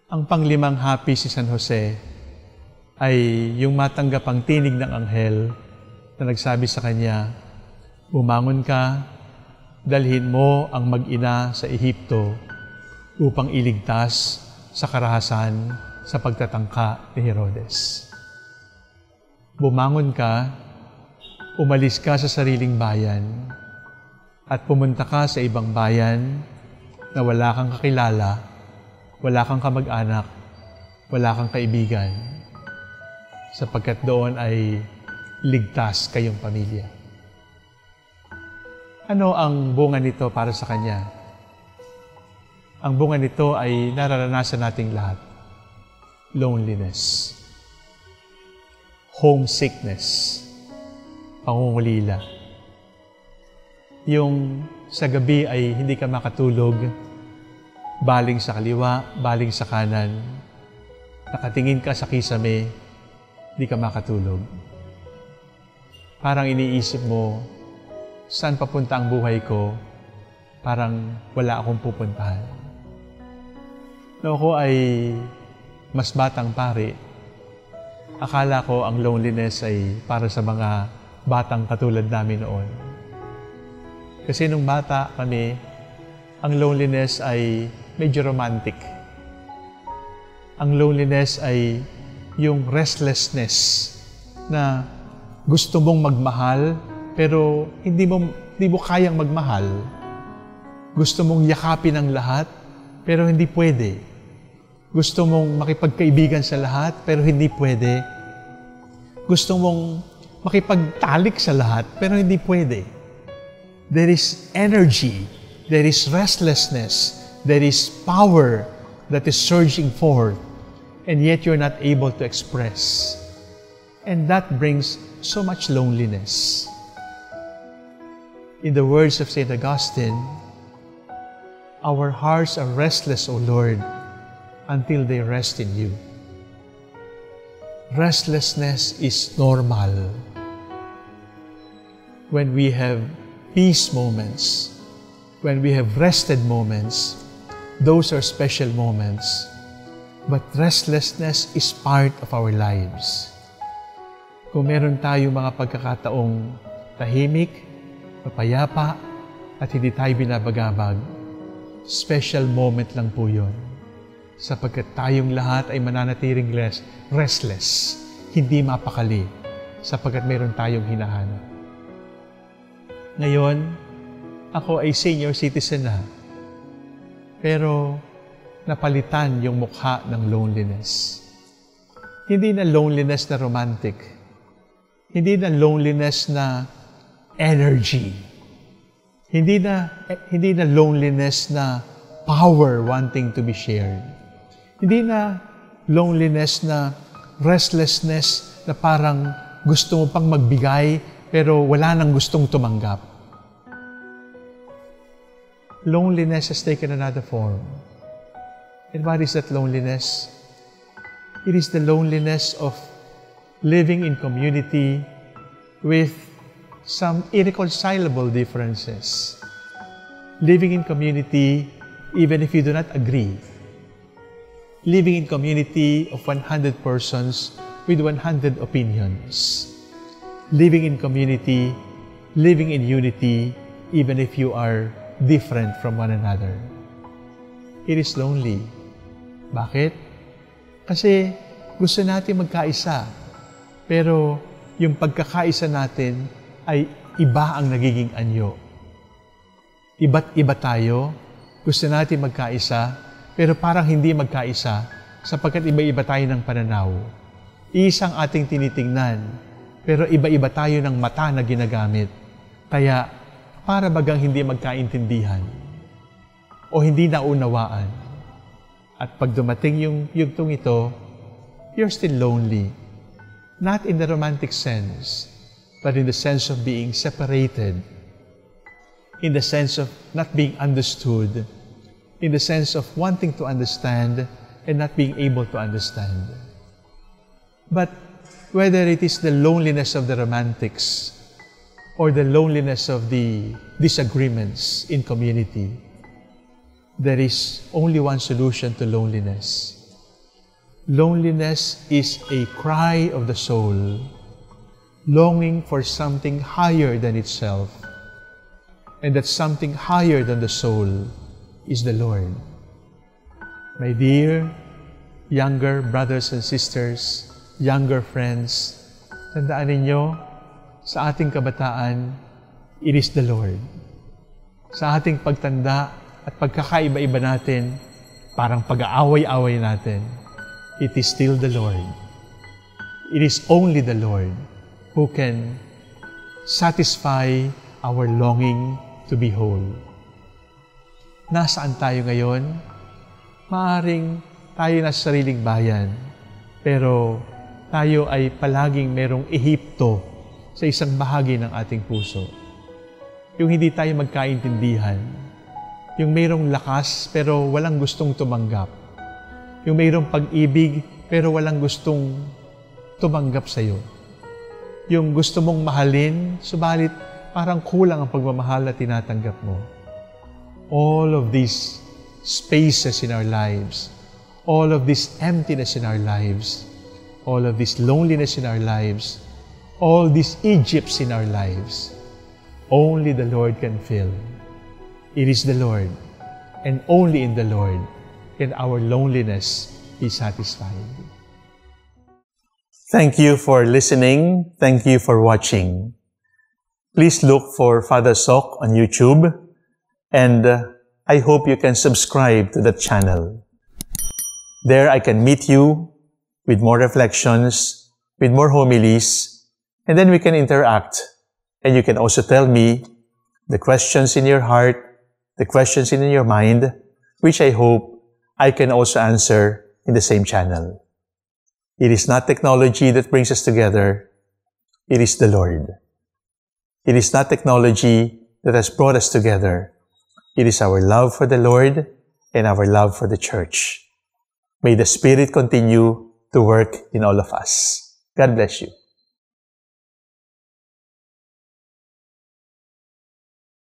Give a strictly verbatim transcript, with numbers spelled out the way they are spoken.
Ang panglimang happy si San Jose ay yung matanggap ang tinig ng anghel na nagsabi sa kanya, "Bumangon ka, dalhin mo ang mag-ina sa Ehipto upang iligtas sa karahasan sa pagtatangka ni Herodes." Bumangon ka, umalis ka sa sariling bayan at pumunta ka sa ibang bayan na wala kang kakilala, wala kang kamag-anak, wala kang kaibigan, sapagkat doon ay ligtas kayong pamilya. Ano ang bunga nito para sa kanya? Ang bunga nito ay nararanasan nating lahat. Loneliness, homesickness, pangungulila. Yung sa gabi ay hindi ka makatulog, baling sa kaliwa, baling sa kanan, nakatingin ka sa kisame, hindi ka makatulog. Parang iniisip mo, saan papunta ang buhay ko? Parang wala akong pupuntahan. Noong ako ay mas batang pari, akala ko ang loneliness ay para sa mga batang katulad namin noon. Kasi nung bata kami, ang loneliness ay medyo romantic. Ang loneliness ay yung restlessness na gusto mong magmahal pero hindi mo, hindi mo kayang magmahal. Gusto mong yakapin ang lahat pero hindi pwede. Gusto mong makipagkaibigan sa lahat pero hindi pwede. Gusto mong makipagtalik sa lahat pero hindi pwede. There is energy, there is restlessness, there is power that is surging forth, and yet you're not able to express. And that brings so much loneliness. In the words of Saint Augustine, "Our hearts are restless, O Lord, until they rest in you." Restlessness is normal. When we have peace moments, when we have rested moments, those are special moments. But restlessness is part of our lives. Kung meron tayong mga pagkakataong tahimik, mapayapa, at hindi tayo binabagabag, special moment lang po yun. Sapagkat tayong lahat ay mananatiling restless, hindi mapakali, sapagkat meron tayong hinahanap. Ngayon, ako ay senior citizen na, pero napalitan yung mukha ng loneliness. Hindi na loneliness na romantic. Hindi na loneliness na energy. Hindi na, hindi na loneliness na power wanting to be shared. Hindi na loneliness na restlessness na parang gusto mo pang magbigay pero wala nang gustong tumanggap. Loneliness has taken another form. And what is that loneliness? It is the loneliness of living in community with some irreconcilable differences. Living in community even if you do not agree. Living in community of one hundred persons with one hundred opinions. Living in community, living in unity even if you are different from one another. It is lonely. Bakit? Kasi gusto natin magkaisa, pero yung pagkakaisa natin ay iba ang nagiging anyo. Iba't iba tayo, gusto natin magkaisa, pero parang hindi magkaisa sapagkat iba-iba tayo ng pananaw. Isang ating tinitingnan, pero iba-iba tayo ng mata na ginagamit. Kaya para bagang hindi magkaintindihan o hindi naunawaan. At pag dumating yung yugtong ito, you're still lonely. Not in the romantic sense, but in the sense of being separated, in the sense of not being understood, in the sense of wanting to understand and not being able to understand. But whether it is the loneliness of the romantics or the loneliness of the disagreements in community, there is only one solution to loneliness. Loneliness is a cry of the soul, longing for something higher than itself. And that something higher than the soul is the Lord. My dear younger brothers and sisters, younger friends, tandaan ninyo, sa ating kabataan, it is the Lord. Sa ating pagtanda at pagkakaiba-iba natin, parang pag-aaway-away natin, it is still the Lord. It is only the Lord who can satisfy our longing to be whole. Nasaan tayo ngayon? Maaring tayo nasa sariling bayan, pero tayo ay palaging merong Ehipto sa isang bahagi ng ating puso. Yung hindi tayo magkaintindihan, yung mayroong lakas pero walang gustong tumanggap, yung mayroong pag-ibig pero walang gustong tumanggap sa iyo. Yung gusto mong mahalin, subalit parang kulang ang pagmamahal na tinatanggap mo. All of these spaces in our lives, all of this emptiness in our lives, all of this loneliness in our lives, all these Egypts in our lives, only the Lord can fill. It is the Lord, and only in the Lord can our loneliness be satisfied. Thank you for listening. Thank you for watching. Please look for Father Soc on YouTube, and uh, I hope you can subscribe to that channel. There I can meet you with more reflections, with more homilies, and then we can interact. And you can also tell me the questions in your heart, the questions in your mind, which I hope I can also answer in the same channel. It is not technology that brings us together. It is the Lord. It is not technology that has brought us together. It is our love for the Lord and our love for the Church. May the Spirit continue to work in all of us. God bless you.